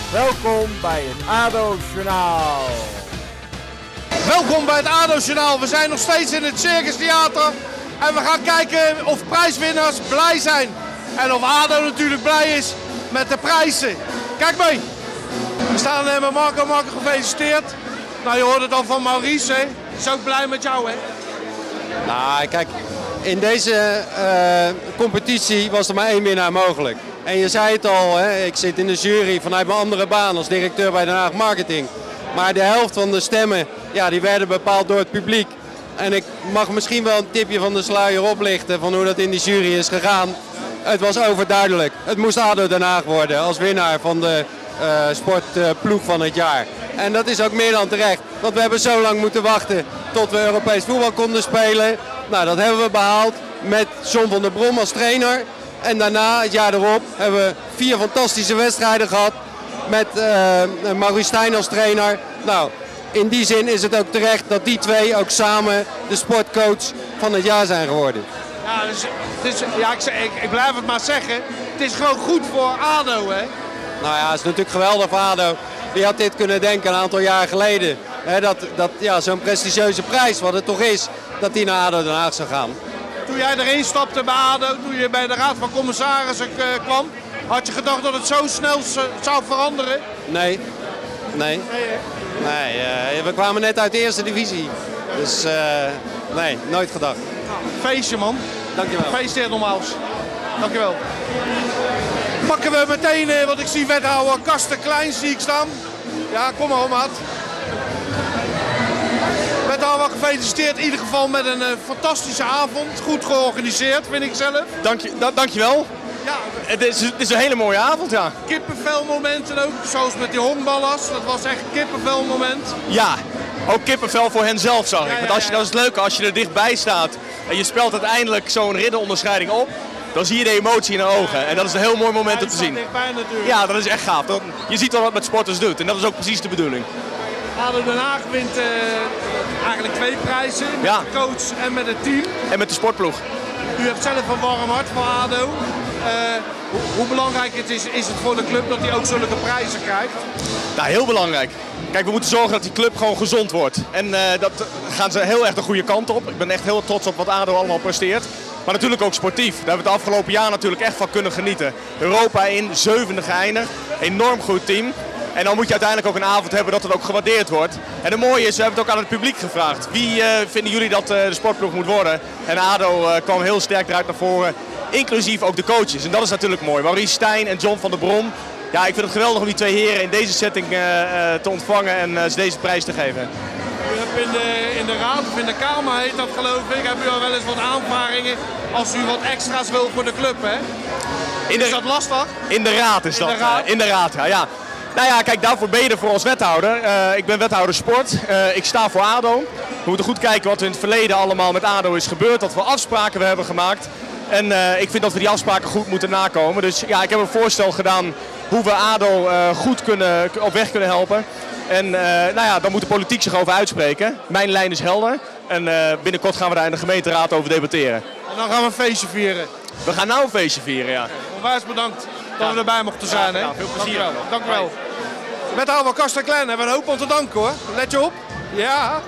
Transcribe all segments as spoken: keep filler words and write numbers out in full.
Welkom bij het ADO Journaal. Welkom bij het ADO Journaal. We zijn nog steeds in het Circus Theater. En we gaan kijken of prijswinnaars blij zijn. En of ADO natuurlijk blij is met de prijzen. Kijk mee. We staan met Marco. Marco, gefeliciteerd. Nou, je hoort het al van Maurice, hè. Is ook blij met jou, hè? Nou, kijk, in deze uh, competitie was er maar één winnaar mogelijk. En je zei het al, hè, ik zit in de jury vanuit mijn andere baan als directeur bij Den Haag Marketing. Maar de helft van de stemmen, ja, die werden bepaald door het publiek. En ik mag misschien wel een tipje van de sluier oplichten van hoe dat in die jury is gegaan. Het was overduidelijk. Het moest ADO Den Haag worden als winnaar van de uh, sportploeg uh, van het jaar. En dat is ook meer dan terecht. Want we hebben zo lang moeten wachten tot we Europees voetbal konden spelen. Nou, dat hebben we behaald met John van der Brom als trainer. En daarna, het jaar erop, hebben we vier fantastische wedstrijden gehad met uh, Maurice Stijn als trainer. Nou, in die zin is het ook terecht dat die twee ook samen de sportcoach van het jaar zijn geworden. Ja, dus, het is, ja ik, ik, ik blijf het maar zeggen. Het is gewoon goed voor ADO, hè? Nou ja, het is natuurlijk geweldig voor ADO. Wie had dit kunnen denken een aantal jaar geleden? Hè, dat dat ja, zo'n prestigieuze prijs, wat het toch is, dat die naar ADO Den Haag zou gaan. Toen jij erin stapte bij ADO, toen je bij de Raad van Commissarissen uh, kwam, had je gedacht dat het zo snel zou veranderen? Nee. Nee. Nee, nee uh, we kwamen net uit de eerste divisie. Dus uh, nee, nooit gedacht. Nou, feestje, man. Dankjewel. Gefeliciteerd nogmaals. Dankjewel. Pakken we meteen, uh, wat ik zie, wethouder Karsten Klein zie ik staan. Ja, kom maar op, maat. Wethouder, gefeliciteerd in ieder geval met een uh, fantastische avond. Goed georganiseerd, vind ik zelf. Dank je, da, dankjewel. Ja, het is, het is een hele mooie avond, ja. Kippenvelmomenten ook, zoals met die honkballers. Dat was echt een kippenvelmoment. Ja, ook kippenvel voor hen zelf zag ik. Ja, ja, Want als je, dat is het leuke, als je er dichtbij staat en je speelt uiteindelijk zo'n ridderonderscheiding op, dan zie je de emotie in de ogen. En dat is een heel mooi moment ja, om te zien. Dichtbij, natuurlijk. Ja, dat is echt gaaf. Dat, je ziet wel wat het met sporters doet en dat is ook precies de bedoeling. ADO Den Haag wint uh, eigenlijk twee prijzen, met ja. de coach en met het team. En met de sportploeg. U hebt zelf een warm hart voor ADO. Uh, hoe, hoe belangrijk het is, is het voor de club dat hij ook zulke prijzen krijgt? Nou, heel belangrijk. Kijk, we moeten zorgen dat die club gewoon gezond wordt. En uh, dat gaan ze heel erg de goede kant op. Ik ben echt heel trots op wat ADO allemaal presteert. Maar natuurlijk ook sportief. Daar hebben we het afgelopen jaar natuurlijk echt van kunnen genieten. Europa in, zevende geëindigd. Enorm goed team. En dan moet je uiteindelijk ook een avond hebben dat het ook gewaardeerd wordt. En het mooie is, we hebben het ook aan het publiek gevraagd. Wie uh, vinden jullie dat uh, de sportploeg moet worden? En ADO uh, kwam heel sterk eruit naar voren. Inclusief ook de coaches. En dat is natuurlijk mooi. Maurice Stijn en John van der Brom. Ja, ik vind het geweldig om die twee heren in deze setting uh, uh, te ontvangen en uh, ze deze prijs te geven. U hebt in de, in de raad of in de kamer heet dat geloof ik, heb u al wel eens wat aanvaringen als u wat extra's wil voor de club, hè? In de, is dat lastig? In de raad is in dat. De raad? Uh, in de raad, ja. ja. Nou ja, kijk, daarvoor ben je er voor als wethouder. Uh, ik ben wethouder sport. Uh, ik sta voor ADO. We moeten goed kijken wat er in het verleden allemaal met ADO is gebeurd. Wat voor afspraken we hebben gemaakt. En uh, ik vind dat we die afspraken goed moeten nakomen. Dus ja, ik heb een voorstel gedaan hoe we ADO uh, goed kunnen, op weg kunnen helpen. En uh, nou ja, dan moet de politiek zich over uitspreken. Mijn lijn is helder. En uh, binnenkort gaan we daar in de gemeenteraad over debatteren. En dan gaan we een feestje vieren. We gaan nou een feestje vieren, ja. Onwijs bedankt dat we erbij mochten zijn. Ja, hè? ja, veel plezier. Dank u wel. Dank u wel. Wethouder Karsten Klein, hebben we een hoop om te danken, hoor. Let je op. Ja.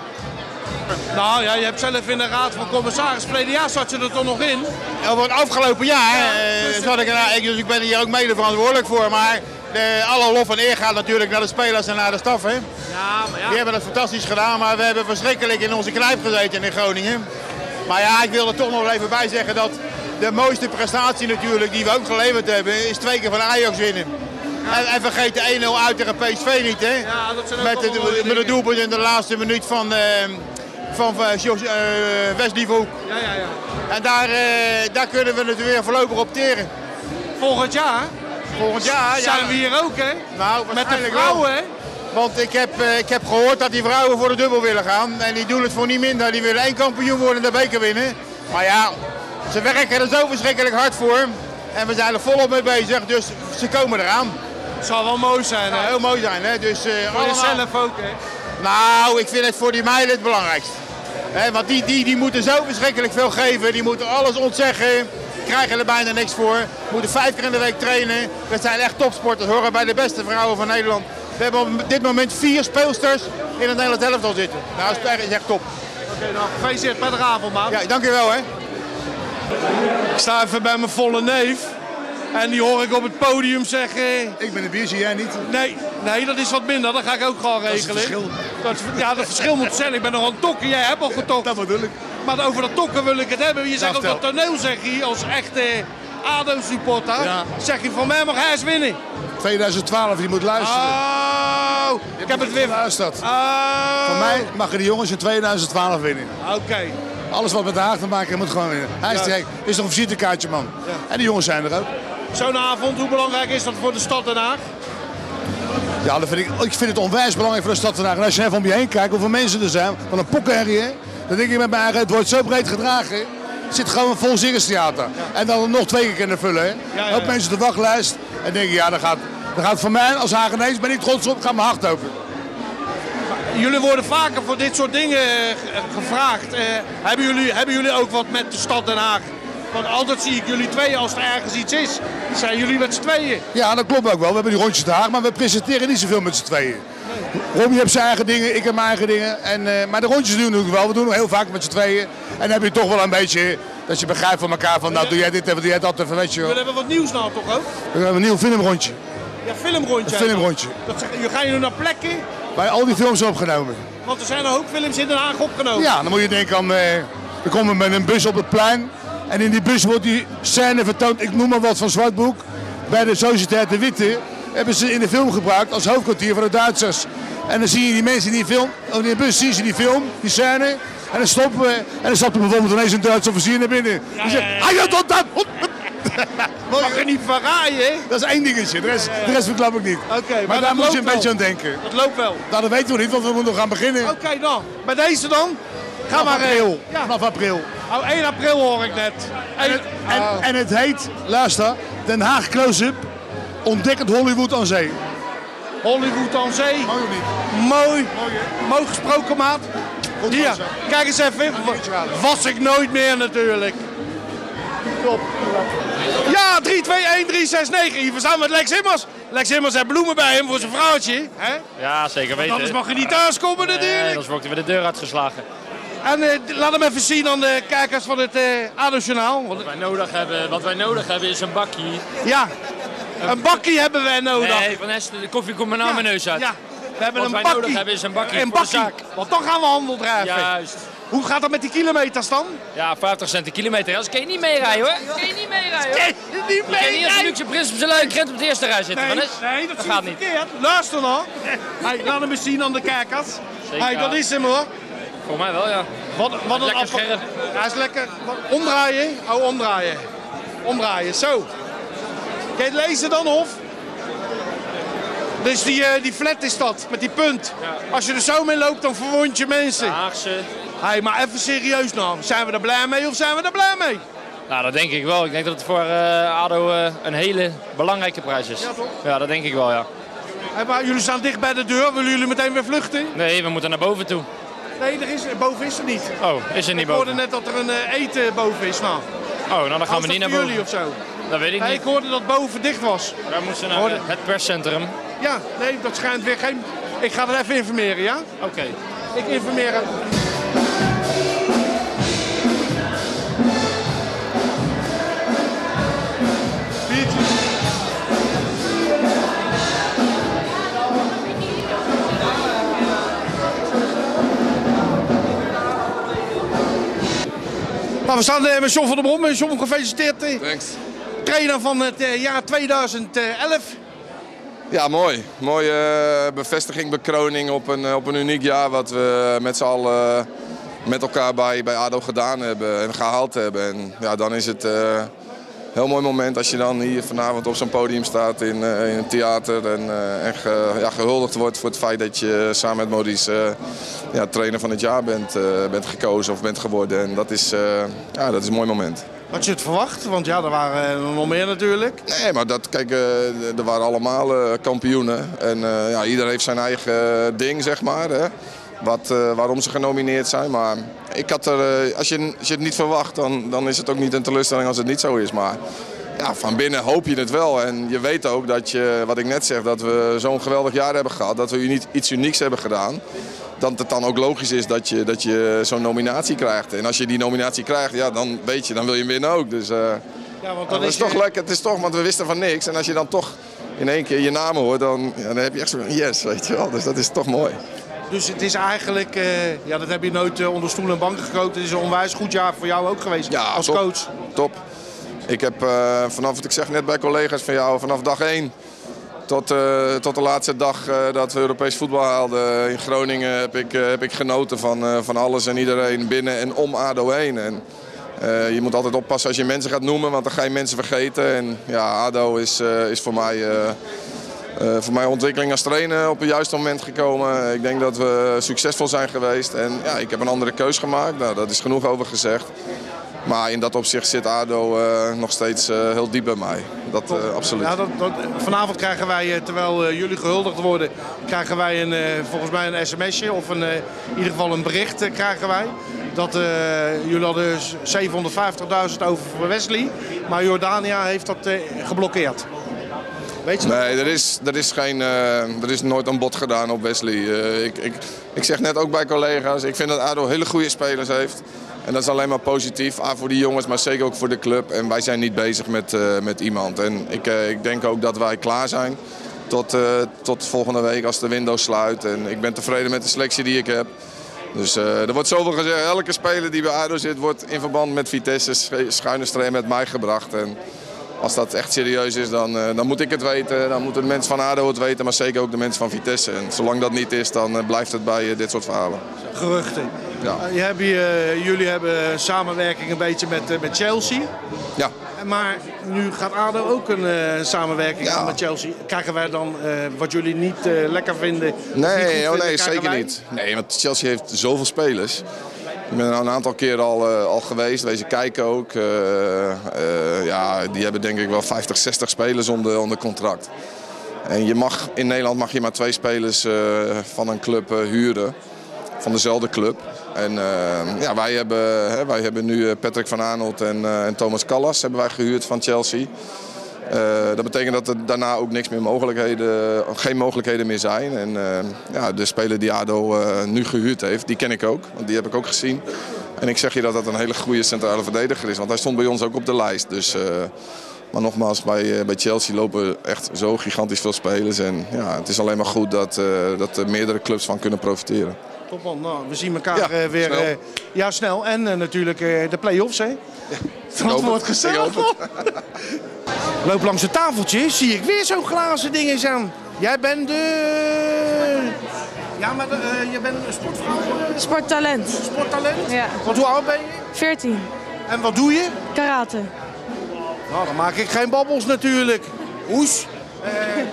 Nou ja, je hebt zelf in de raad van commissaris. Verleden jaar zat je er toch nog in? Ja, voor het afgelopen jaar ja, dus zat ik er, ik, dus ik ben hier ook mede verantwoordelijk voor. Maar de, alle lof en eer gaat natuurlijk naar de spelers en naar de staf. Hè. Ja, maar ja. Die hebben het fantastisch gedaan, maar we hebben verschrikkelijk in onze knijp gezeten in Groningen. Maar ja, ik wil er toch nog even bij zeggen dat de mooiste prestatie natuurlijk die we ook geleverd hebben, is twee keer van Ajax winnen. Ja. En, en vergeet de een nul uit tegen P S V niet, hè? Ja, dat zijn ook met, de, met het doelpunt in de laatste minuut van, uh, van uh, uh, Wesley Verhoek. Ja, ja, ja. En daar, uh, daar kunnen we natuurlijk weer voorlopig op teren. Volgend jaar? Volgend jaar, ja. Zijn we hier ook, hè? Nou, met de vrouwen, wel. hè? Want ik heb, uh, ik heb gehoord dat die vrouwen voor de dubbel willen gaan. En die doen het voor niet minder. Die willen één kampioen worden en de beker winnen. Maar ja, ze werken er zo verschrikkelijk hard voor. En we zijn er volop mee bezig, dus ze komen eraan. Het zal wel mooi zijn, hè? Het zal heel mooi zijn, hè? Dus, uh, voor allemaal... jezelf ook, hè? Nou, ik vind het voor die meiden het belangrijkst. He, want die, die, die moeten zo verschrikkelijk veel geven, die moeten alles ontzeggen. krijgen er bijna niks voor. Moeten vijf keer in de week trainen. Dat zijn echt topsporters, horen bij de beste vrouwen van Nederland. We hebben op dit moment vier speelsters in het Nederlands elftal zitten. Nou, dat is echt top. Oké, okay, nou gefeliciteerd met de avond, man. Ja, dankjewel hè. Ik sta even bij mijn volle neef. En die hoor ik op het podium zeggen... Ik ben een biertje, jij niet? Nee, nee, dat is wat minder. Dat ga ik ook gewoon regelen. Dat is het verschil. Dat, ja, dat verschil moet zijn. Ik ben nog aan het tokken. Jij hebt al getokt. Dat bedoel ik. Maar over dat tokken wil ik het hebben. Je zegt op dat toneel, zeg je, als echte ADO-supporter. Ja. Zeg je, van mij mag hij eens winnen. tweeduizend twaalf, je moet luisteren. Oh, ik heb het weer... Luisterd. Oh. Van mij mag de jongens in tweeduizend twaalf winnen. Oké. Okay. Alles wat met de Haag te maken heeft, moet gewoon winnen. Hij is, ja. is toch een visitekaartje, man. Ja. En die jongens zijn er ook. Zo'n avond, hoe belangrijk is dat voor de stad Den Haag? Ja, dat vind ik, ik vind het onwijs belangrijk voor de stad Den Haag. En als je even om je heen kijkt hoeveel mensen er zijn, van een pokkenherrie, dan denk ik met mij eigen, het wordt zo breed gedragen. Het zit gewoon een vol Ziggerstheater. Ja. En dan het nog twee keer kunnen vullen. Hè. Ja, ja, ja. Ook mensen op de wachtlijst. En denk ik, ja, dat gaat, dat gaat voor mij als Hagenees, ben ik trots op, gaat mijn hart open. Jullie worden vaker voor dit soort dingen gevraagd. Uh, hebben, jullie, hebben jullie ook wat met de stad Den Haag? Want altijd zie ik jullie tweeën als er ergens iets is. Zijn jullie met z'n tweeën? Ja, dat klopt ook wel. We hebben die rondjes te Haag, maar we presenteren niet zoveel met z'n tweeën. Nee. Robbie heeft zijn eigen dingen, ik heb mijn eigen dingen. En, uh, maar de rondjes doen we natuurlijk wel. We doen het heel vaak met z'n tweeën. En dan heb je toch wel een beetje dat je begrijpt van elkaar van nou doe jij dit even, doe jij dat even, weet je wel. Jullie hebben wat nieuws nou toch ook? We hebben een nieuw filmrondje. Ja, filmrondje. Een filmrondje. Dat zeg, gaan jullie naar plekken? Waar al die films zijn opgenomen. Want er zijn er ook films in Den Haag opgenomen. Ja, dan moet je denken aan, uh, we komen met een bus op het plein. En in die bus wordt die scène vertoond, ik noem maar wat van Zwartboek. Bij de Sociëteit de Witte hebben ze in de film gebruikt als hoofdkwartier van de Duitsers. En dan zie je die mensen in die film, in de bus zien ze die film, die scène. En dan stoppen we en dan stapt er bijvoorbeeld ineens een Duitse officier naar binnen. Ja, die zegt, hij gaat tot dat! Mag je niet verraaien? Dat is één dingetje, de rest, ja, ja. de rest verklap ik niet. Okay, maar, maar daar moet je een wel. beetje aan denken. Dat loopt wel. Nou, dat weten we niet, want we moeten nog gaan beginnen. Oké, okay, dan. Bij deze dan? Ga Vanaf maar april. Ja. Vanaf april. Oh, één april hoor ik net. En het, en, oh. en het heet, luister, Den Haag Close-up, ontdekkend Hollywood aan zee. Hollywood aan zee. Mooi of niet? Mooi. Mooi, Mooi gesproken, maat. Goed. Hier, kijk eens even. Was ik nooit meer natuurlijk. Top. Ja, drie twee een drie zes negen. Hier we staan met Lex Immers. Lex Immers heeft bloemen bij hem voor zijn vrouwtje. Hè? Ja, zeker weten. Anders mag je niet thuiskomen natuurlijk. Nee, anders wordt hij weer de deur uitgeslagen. En uh, laat hem even zien aan de kijkers van het uh, ADO-journaal. Wat wij nodig hebben, wat wij nodig hebben is een bakkie. Ja, een bakkie hebben wij nodig. Nee, Van Hesten, de koffie komt maar naar ja, mijn neus uit. Ja, we hebben wat een wij bakkie. nodig hebben is een bakkie een voor bakkie. de zaak. Want dan gaan we handel drijven. Juist. Hoe gaat dat met die kilometers dan? Ja, vijftig cent een kilometer. Als kan je niet meerijden hoor. Kan je niet meerijden hoor. Kan je niet meerijden? Je kan niet als een luxe prins op zijn luie krent op de eerste rij zitten. Nee, dat, nee, dat, dat gaat niet. Verkeerd. Luister nou. Hey, laat hem eens zien aan de kijkers. Zeker. Hey, dat is hem hoor. Voor mij wel ja. Wat, wat een lekker appel. scherp. Hij is lekker. Omdraaien. Oh, omdraaien. Omdraaien. Zo. Kan je het lezen dan of? Dus die, uh, die flat is dat, met die punt. Ja. Als je er zo mee loopt, dan verwond je mensen. De Haagse. Hey, maar even serieus nou. Zijn we er blij mee of zijn we er blij mee? Nou, dat denk ik wel. Ik denk dat het voor uh, ADO uh, een hele belangrijke prijs is. Ja, toch? Ja, dat denk ik wel, ja. Hey, maar jullie staan dicht bij de deur. Willen jullie meteen weer vluchten? Nee, we moeten naar boven toe. Nee, er is, boven is er niet. Oh, is er niet boven? Ik hoorde net dat er een uh, eten boven is. Nou. Oh, nou dan gaan Als we niet dat naar voor boven. jullie of zo? Dat weet ik nee, niet. Ik hoorde dat boven dicht was. Wij moesten naar hoorde... uh, het perscentrum. Ja, nee, dat schijnt weer geen... Ik ga er even informeren, ja? Oké. Okay. Ik informeer hem. Nou, we staan uh, met John van der Brom. John, gefeliciteerd. Uh, Thanks. Trainer van het uh, jaar tweeduizend elf. Ja, mooi. Mooie uh, bevestiging, bekroning op een, op een uniek jaar wat we met z'n allen uh, met elkaar bij, bij ADO gedaan hebben en gehaald hebben. En ja, dan is het uh, een heel mooi moment als je dan hier vanavond op zo'n podium staat in, uh, in een theater en, uh, en ge, ja, gehuldigd wordt voor het feit dat je samen met Maurice uh, ja, trainer van het jaar bent, uh, bent gekozen of bent geworden. En dat is, uh, ja, dat is een mooi moment. Had je het verwacht? Want ja, er waren uh, nog meer natuurlijk. Nee, maar dat, kijk, uh, er waren allemaal uh, kampioenen. En uh, ja, ieder heeft zijn eigen ding, zeg maar. Hè. wat, uh, waarom ze genomineerd zijn. Maar ik had er, uh, als, je, als je het niet verwacht, dan, dan is het ook niet een teleurstelling als het niet zo is. Maar ja, van binnen hoop je het wel. En je weet ook dat je, wat ik net zeg, dat we zo'n geweldig jaar hebben gehad. Dat we niet iets unieks hebben gedaan. Dat het dan ook logisch is dat je, dat je zo'n nominatie krijgt. En als je die nominatie krijgt, ja, dan weet je, dan wil je hem winnen ook. Dus uh, ja, want dat is, is toch je... lekker. Het is toch, want we wisten van niks. En als je dan toch in één keer je naam hoort, dan, ja, dan heb je echt zo'n yes, weet je wel. Dus dat is toch mooi. Dus het is eigenlijk, uh, ja, dat heb je nooit uh, onder stoel en banken gekropen. Het is een onwijs goed jaar voor jou ook geweest, ja, als top, coach. Top. Ik heb uh, vanaf, wat ik zeg net bij collega's van jou, vanaf dag één tot, uh, tot de laatste dag uh, dat we Europees voetbal haalden in Groningen heb ik, uh, heb ik genoten van, uh, van alles en iedereen binnen en om ADO heen. En, uh, je moet altijd oppassen als je mensen gaat noemen, want dan ga je mensen vergeten. En ja, ADO is, uh, is voor mij... Uh, Uh, voor mij ontwikkeling als trainer op het juiste moment gekomen. Ik denk dat we succesvol zijn geweest. En ja, ik heb een andere keus gemaakt. Nou, dat is genoeg over gezegd. Maar in dat opzicht zit ADO uh, nog steeds uh, heel diep bij mij. Dat uh, absoluut. Ja, dat, dat, vanavond krijgen wij, terwijl uh, jullie gehuldigd worden, krijgen wij een, uh, volgens mij een sms'je of een, uh, in ieder geval een bericht uh, krijgen wij. Dat uh, jullie hadden zevenhonderdvijftigduizend over voor Wesley. Maar Jordania heeft dat uh, geblokkeerd. Weet je nee, er is, er, is geen, uh, er is nooit een bod gedaan op Wesley. Uh, ik, ik, ik zeg net ook bij collega's, ik vind dat ADO hele goede spelers heeft. En dat is alleen maar positief, A, voor die jongens, maar zeker ook voor de club. En wij zijn niet bezig met, uh, met iemand. En ik, uh, ik denk ook dat wij klaar zijn tot, uh, tot volgende week als de window sluit. En ik ben tevreden met de selectie die ik heb. Dus uh, er wordt zoveel gezegd, elke speler die bij ADO zit wordt in verband met Vitesse schuine streep met mij gebracht. En als dat echt serieus is, dan, uh, dan moet ik het weten. Dan moeten de mensen van ADO het weten, maar zeker ook de mensen van Vitesse. En zolang dat niet is, dan uh, blijft het bij uh, dit soort verhalen. Geruchten. Ja. Uh, je hebt hier, uh, jullie hebben samenwerking een beetje met, uh, met Chelsea. Ja. Maar nu gaat ADO ook een uh, samenwerking ja. met Chelsea. Krijgen wij dan uh, wat jullie niet uh, lekker vinden? Nee, niet oh, vinden, nee zeker wij? niet. Nee, want Chelsea heeft zoveel spelers. Ik ben er nou een aantal keer al, uh, al geweest, wezen kijken ook. Uh, uh, ja, die hebben denk ik wel vijftig, zestig spelers onder, onder contract. En je mag, in Nederland mag je maar twee spelers uh, van een club uh, huren. Van dezelfde club. En uh, ja, wij, hebben, hè, wij hebben nu Patrick van Aanholt en, uh, en Thomas Callas hebben wij gehuurd van Chelsea. Uh, dat betekent dat er daarna ook niks meer mogelijkheden, geen mogelijkheden meer zijn. En uh, ja, de speler die ADO uh, nu gehuurd heeft, die ken ik ook. Want die heb ik ook gezien. En ik zeg je dat dat een hele goede centrale verdediger is. Want hij stond bij ons ook op de lijst. Dus, uh, maar nogmaals, bij, uh, bij Chelsea lopen echt zo gigantisch veel spelers. En ja, het is alleen maar goed dat, uh, dat er meerdere clubs van kunnen profiteren. Top man, nou, we zien elkaar ja, uh, weer snel. Uh, ja, snel. En uh, natuurlijk uh, de play-offs, hè? Ja, dat wordt gezellig. Loop langs het tafeltje, zie ik weer zo'n glazen ding eens aan. Jij bent de... Ja, maar uh, je bent een sportvrouw? Uh... Sporttalent. Sporttalent? Ja. Want hoe oud ben je? veertien. En wat doe je? Karate. Nou, dan maak ik geen babbels natuurlijk. Oes. Uh,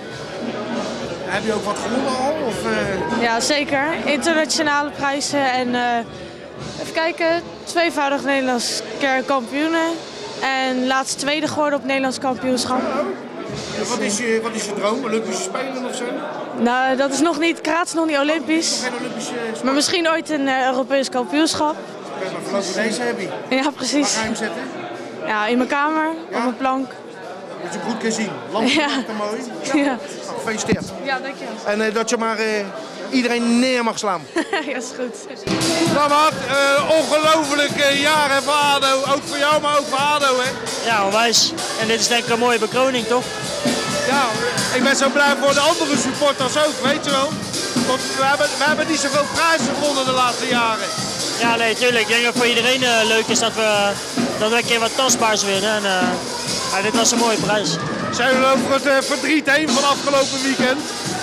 heb je ook wat gewonnen al? Of, uh... Ja, zeker. Internationale prijzen en uh, even kijken, tweevoudig Nederlands kampioenen. En laatst tweede geworden op Nederlands kampioenschap. Dus wat, is je, wat is je droom? Olympische Spelen of zo? Nou, dat is nog niet, karate is nog niet Olympisch. Geen Olympische sport. Maar misschien ooit een uh, Europees kampioenschap. Ja, maar voorlopig deze heb je. Ja, precies. Waar ga je hem zetten? Ja, in mijn kamer, ja? Op mijn plank. Dat je hem goed kan zien. Lampen ja. mooi. Ja. ja. Nou, gefeliciteerd. Ja, dankjewel. En uh, dat je maar uh, iedereen neer mag slaan. Ja, is goed. Nou Maat, uh, ongelooflijk uh, jaar hè, voor ADO. Ook voor jou, maar ook voor ADO hè. Ja, onwijs. En dit is denk ik een mooie bekroning, toch? Ja, ik ben zo blij voor de andere supporters ook, weet je wel. Want we hebben, we hebben niet zoveel prijzen gewonnen de laatste jaren. Ja, nee, tuurlijk. Ik denk dat het voor iedereen uh, leuk is dat we, dat we een keer wat tastbaars winnen. En, uh, ja, dit was een mooie prijs. Zijn jullie over het uh, verdriet heen van afgelopen weekend?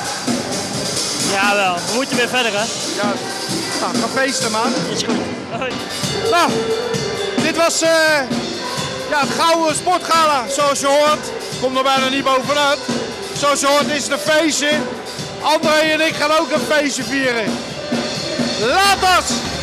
Ja, wel. We moeten weer verder, hè? Ja, nou, ga feesten, man. Is goed. Hoi. Nou, dit was uh, ja, het gouden sportgala, zoals je hoort. Komt er bijna niet bovenuit. Zoals je hoort is het een feestje. André en ik gaan ook een feestje vieren. Laat ons!